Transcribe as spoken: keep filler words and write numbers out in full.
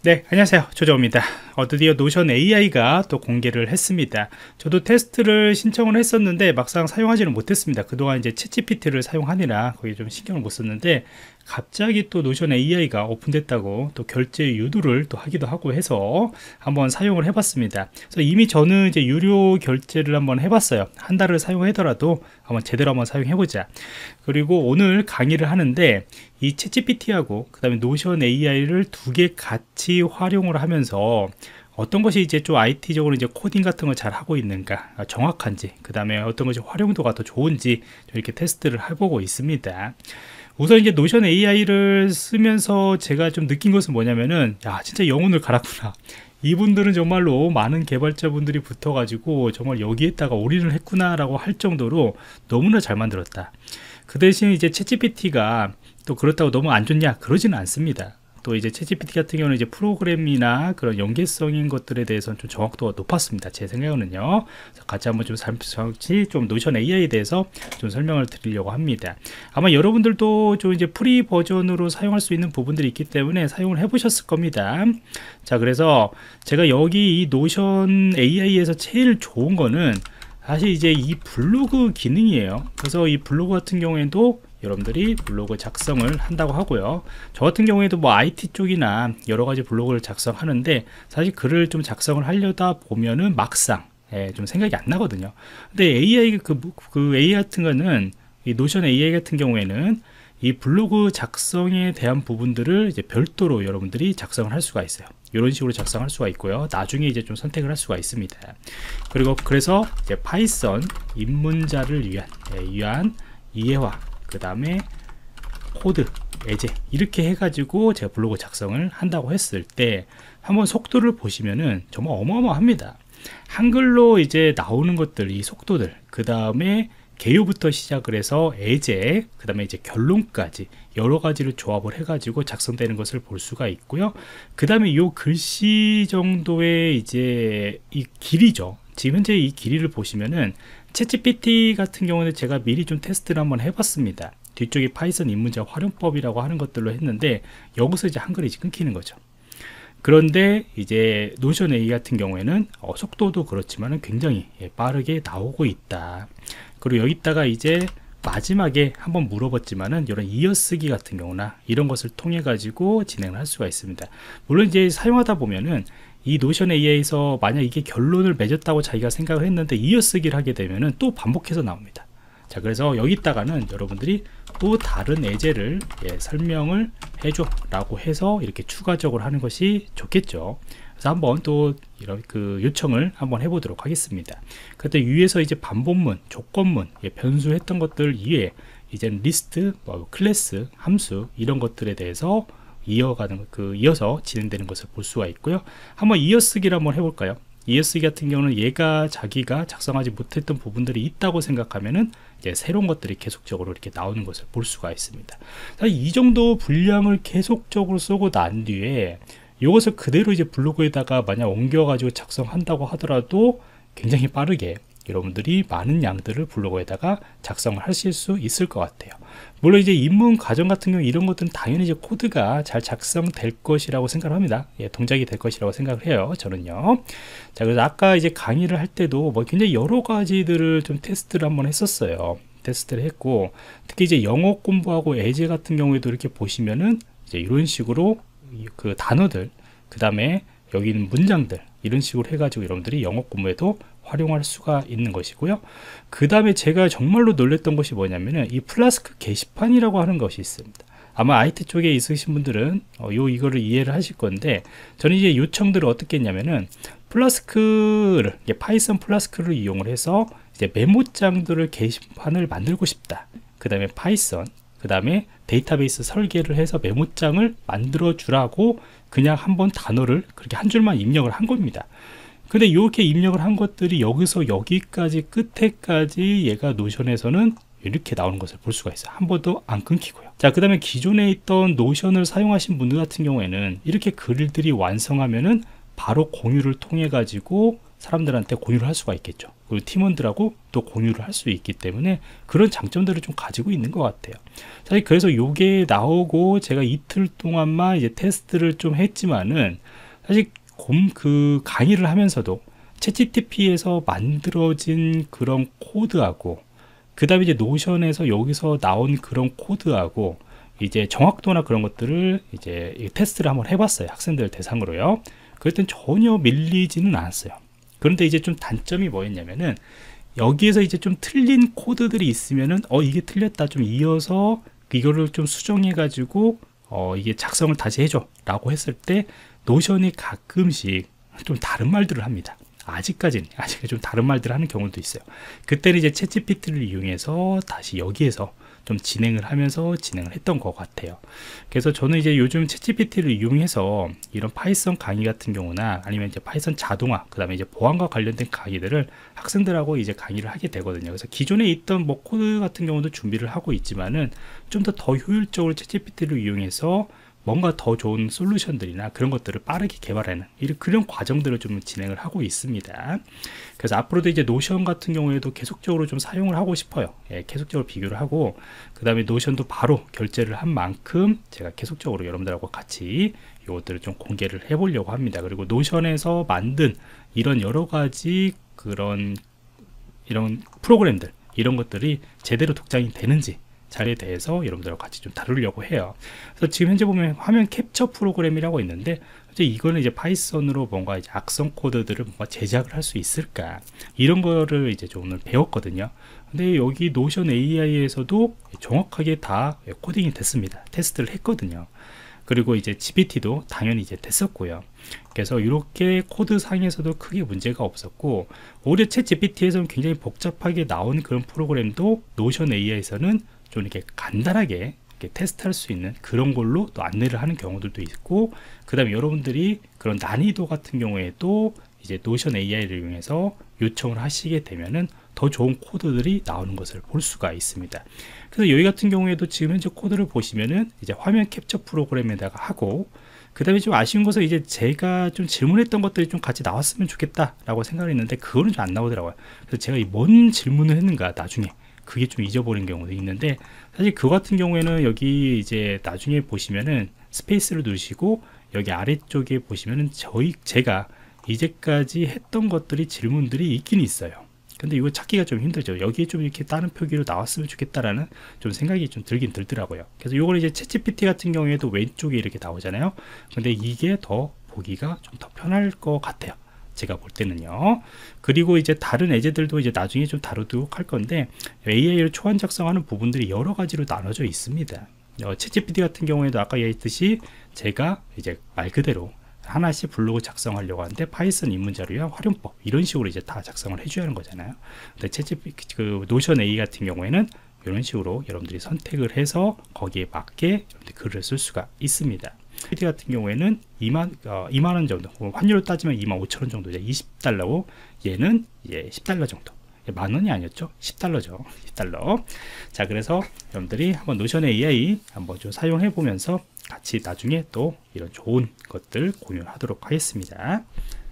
네, 안녕하세요. 조정호입니다. 어, 드디어 노션 에이아이가 또 공개를 했습니다. 저도 테스트를 신청을 했었는데 막상 사용하지는 못했습니다. 그동안 이제 챗지피티를 사용하느라 거기에 좀 신경을 못 썼는데 갑자기 또 노션 에이아이가 오픈됐다고 또 결제 유도를 또 하기도 하고 해서 한번 사용을 해봤습니다. 그래서 이미 저는 이제 유료 결제를 한번 해봤어요. 한 달을 사용하더라도 한번 제대로 한번 사용해보자. 그리고 오늘 강의를 하는데 이 챗지피티하고 그 다음에 노션 에이아이를 두 개 같이 활용을 하면서 어떤 것이 이제 좀 아이티적으로 이제 코딩 같은 걸 잘 하고 있는가, 정확한지, 그 다음에 어떤 것이 활용도가 더 좋은지 이렇게 테스트를 해보고 있습니다. 우선 이제 노션 에이아이를 쓰면서 제가 좀 느낀 것은 뭐냐면은, 야, 진짜 영혼을 갈았구나. 이분들은 정말로 많은 개발자분들이 붙어가지고 정말 여기에다가 올인을 했구나 라고 할 정도로 너무나 잘 만들었다. 그 대신 이제 챗지피티가 또 그렇다고 너무 안 좋냐? 그러지는 않습니다. 또 이제 챗지피티 같은 경우는 이제 프로그램이나 그런 연계성인 것들에 대해서는 좀 정확도가 높았습니다. 제 생각은요. 같이 한번 좀 잠시 좀 노션 에이아이에 대해서 좀 설명을 드리려고 합니다. 아마 여러분들도 좀 이제 프리 버전으로 사용할 수 있는 부분들이 있기 때문에 사용을 해보셨을 겁니다. 자, 그래서 제가 여기 이 노션 에이아이에서 제일 좋은 거는 사실 이제 이 블로그 기능이에요. 그래서 이 블로그 같은 경우에도 여러분들이 블로그 작성을 한다고 하고요. 저 같은 경우에도 뭐 아이티 쪽이나 여러 가지 블로그를 작성하는데 사실 글을 좀 작성을 하려다 보면은 막상 예, 좀 생각이 안 나거든요. 근데 에이아이 그, 그 에이아이 같은 거는 이 노션 에이아이 같은 경우에는 이 블로그 작성에 대한 부분들을 이제 별도로 여러분들이 작성을 할 수가 있어요. 이런 식으로 작성할 수가 있고요. 나중에 이제 좀 선택을 할 수가 있습니다. 그리고 그래서 이제 파이썬 입문자를 위한 예, 위한 이해화, 그 다음에 코드, 예제 이렇게 해가지고 제가 블로그 작성을 한다고 했을 때 한번 속도를 보시면은 정말 어마어마합니다. 한글로 이제 나오는 것들, 이 속도들, 그 다음에 개요부터 시작을 해서 예제, 그 다음에 이제 결론까지 여러 가지를 조합을 해가지고 작성되는 것을 볼 수가 있고요. 그 다음에 이 글씨 정도의 이제 이 길이죠. 지금 현재 이 길이를 보시면은 챗지피티 같은 경우는 제가 미리 좀 테스트를 한번 해봤습니다. 뒤쪽에 파이썬 입문자 활용법이라고 하는 것들로 했는데 여기서 이제 한글이 이제 끊기는 거죠. 그런데 이제 노션 에이아이 같은 경우에는 어, 속도도 그렇지만 굉장히 예, 빠르게 나오고 있다. 그리고 여기다가 이제 마지막에 한번 물어봤지만은 이런 이어쓰기 같은 경우나 이런 것을 통해 가지고 진행을 할 수가 있습니다. 물론 이제 사용하다 보면은 이 노션 에이아이에서 만약 이게 결론을 맺었다고 자기가 생각을 했는데 이어쓰기를 하게 되면은 또 반복해서 나옵니다. 자, 그래서 여기다가는 여러분들이 또 다른 예제를 예, 설명을 해줘 라고 해서 이렇게 추가적으로 하는 것이 좋겠죠. 그래서 한번 또 이런 그 요청을 한번 해보도록 하겠습니다. 그때 위에서 이제 반복문, 조건문, 예, 변수했던 것들 이외에 이제는 리스트, 뭐 클래스, 함수 이런 것들에 대해서 이어가는 그 이어서 진행되는 것을 볼 수가 있고요. 한번 이어쓰기를 한번 해볼까요? 이어쓰기 같은 경우는 얘가 자기가 작성하지 못했던 부분들이 있다고 생각하면은 이제 새로운 것들이 계속적으로 이렇게 나오는 것을 볼 수가 있습니다. 이 정도 분량을 계속적으로 쓰고 난 뒤에 이것을 그대로 이제 블로그에다가 만약 옮겨가지고 작성한다고 하더라도 굉장히 빠르게 여러분들이 많은 양들을 블로그에다가 작성을 하실 수 있을 것 같아요. 물론 이제 입문 과정 같은 경우 이런 것들은 당연히 이제 코드가 잘 작성될 것이라고 생각을 합니다. 예, 동작이 될 것이라고 생각을 해요. 저는요. 자, 그래서 아까 이제 강의를 할 때도 뭐 굉장히 여러 가지들을 좀 테스트를 한번 했었어요. 테스트를 했고, 특히 이제 영어 공부하고 예제 같은 경우에도 이렇게 보시면은 이제 이런 식으로 그 단어들, 그 다음에 여기 있는 문장들 이런 식으로 해가지고 여러분들이 영어 공부에도 활용할 수가 있는 것이고요. 그 다음에 제가 정말로 놀랬던 것이 뭐냐면은 이 플라스크 게시판이라고 하는 것이 있습니다. 아마 아이티 쪽에 있으신 분들은 어, 요 이거를 이해를 하실 건데, 저는 이제 요청들을 어떻게 했냐면은 플라스크를 파이썬 플라스크를 이용을 해서 이제 메모장들을 게시판을 만들고 싶다. 그 다음에 파이썬, 그 다음에 데이터베이스 설계를 해서 메모장을 만들어 주라고 그냥 한번 단어를 그렇게 한 줄만 입력을 한 겁니다. 근데 이렇게 입력을 한 것들이 여기서 여기까지 끝에까지 얘가 노션에서는 이렇게 나오는 것을 볼 수가 있어요. 한 번도 안 끊기고요. 자, 그 다음에 기존에 있던 노션을 사용하신 분들 같은 경우에는 이렇게 글들이 완성하면은 바로 공유를 통해 가지고 사람들한테 공유를 할 수가 있겠죠. 그리고 팀원들하고 또 공유를 할 수 있기 때문에 그런 장점들을 좀 가지고 있는 것 같아요. 사실 그래서 요게 나오고 제가 이틀 동안만 이제 테스트를 좀 했지만은 사실 그 강의를 하면서도 챗지피티에서 만들어진 그런 코드하고 그 다음에 이제 노션에서 여기서 나온 그런 코드하고 이제 정확도나 그런 것들을 이제 테스트를 한번 해봤어요. 학생들 대상으로요. 그랬더니 전혀 밀리지는 않았어요. 그런데 이제 좀 단점이 뭐였냐면은 여기에서 이제 좀 틀린 코드들이 있으면은 어 이게 틀렸다 좀 이어서 이거를 좀 수정해 가지고 어 이게 작성을 다시 해줘 라고 했을 때 노션이 가끔씩 좀 다른 말들을 합니다. 아직까지는 아직 좀 다른 말들을 하는 경우도 있어요. 그때는 이제 챗지피티를 이용해서 다시 여기에서 좀 진행을 하면서 진행을 했던 것 같아요. 그래서 저는 이제 요즘 챗지피티를 이용해서 이런 파이썬 강의 같은 경우나 아니면 이제 파이썬 자동화, 그 다음에 이제 보안과 관련된 강의들을 학생들하고 이제 강의를 하게 되거든요. 그래서 기존에 있던 뭐 코드 같은 경우도 준비를 하고 있지만은 좀 더 더 효율적으로 챗지피티를 이용해서 뭔가 더 좋은 솔루션들이나 그런 것들을 빠르게 개발하는 이런 그런 과정들을 좀 진행을 하고 있습니다. 그래서 앞으로도 이제 노션 같은 경우에도 계속적으로 좀 사용을 하고 싶어요. 예, 계속적으로 비교를 하고 그 다음에 노션도 바로 결제를 한 만큼 제가 계속적으로 여러분들하고 같이 이것들을 좀 공개를 해 보려고 합니다. 그리고 노션에서 만든 이런 여러 가지 그런 이런 프로그램들 이런 것들이 제대로 독장이 되는지 자리에 대해서 여러분들과 같이 좀 다루려고 해요. 그래서 지금 현재 보면 화면 캡처 프로그램이라고 있는데 이제 이거는 이제 파이썬으로 뭔가 이제 악성 코드들을 뭔가 제작을 할 수 있을까 이런 거를 이제 좀 오늘 배웠거든요. 근데 여기 노션 에이아이에서도 정확하게 다 코딩이 됐습니다. 테스트를 했거든요. 그리고 이제 지피티도 당연히 이제 됐었고요. 그래서 이렇게 코드 상에서도 크게 문제가 없었고 오히려 챗 지피티에서는 굉장히 복잡하게 나온 그런 프로그램도 노션 에이아이에서는 좀 이렇게 간단하게 이렇게 테스트할 수 있는 그런 걸로 또 안내를 하는 경우들도 있고 그 다음에 여러분들이 그런 난이도 같은 경우에도 이제 노션 에이아이를 이용해서 요청을 하시게 되면은 더 좋은 코드들이 나오는 것을 볼 수가 있습니다. 그래서 여기 같은 경우에도 지금 현재 코드를 보시면은 이제 화면 캡처 프로그램에다가 하고 그 다음에 좀 아쉬운 것은 이제 제가 좀 질문했던 것들이 좀 같이 나왔으면 좋겠다 라고 생각을 했는데 그거는 좀 안 나오더라고요. 그래서 제가 이 뭔 질문을 했는가 나중에 그게 좀 잊어버린 경우도 있는데 사실 그 같은 경우에는 여기 이제 나중에 보시면은 스페이스를 누르시고 여기 아래쪽에 보시면은 저희 제가 이제까지 했던 것들이 질문들이 있긴 있어요. 근데 이거 찾기가 좀 힘들죠. 여기에 좀 이렇게 다른 표기로 나왔으면 좋겠다라는 좀 생각이 좀 들긴 들더라고요. 그래서 이걸 이제 챗지피티 같은 경우에도 왼쪽에 이렇게 나오잖아요. 근데 이게 더 보기가 좀 더 편할 것 같아요. 제가 볼 때는요. 그리고 이제 다른 예제들도 이제 나중에 좀 다루도록 할 건데 에이아이를 초안 작성하는 부분들이 여러 가지로 나눠져 있습니다. 어, 챗지피티 같은 경우에도 아까 얘기했듯이 제가 이제 말 그대로 하나씩 블로그 작성하려고 하는데 파이썬 입문 자료야 활용법 이런 식으로 이제 다 작성을 해줘야 하는 거잖아요. 근데 챗지피티 그 노션 에이 같은 경우에는 이런 식으로 여러분들이 선택을 해서 거기에 맞게 글을 쓸 수가 있습니다. 피디 같은 경우에는 이만, 어, 이만 원 정도, 환율로 따지면 이만 오천 원 정도, 이십 달러고 얘는 예, 십 달러 정도. 만 원이 아니었죠? 십 달러죠. 십 달러. 자, 그래서 여러분들이 한번 노션 에이아이 한번 좀 사용해 보면서 같이 나중에 또 이런 좋은 것들 공유하도록 하겠습니다.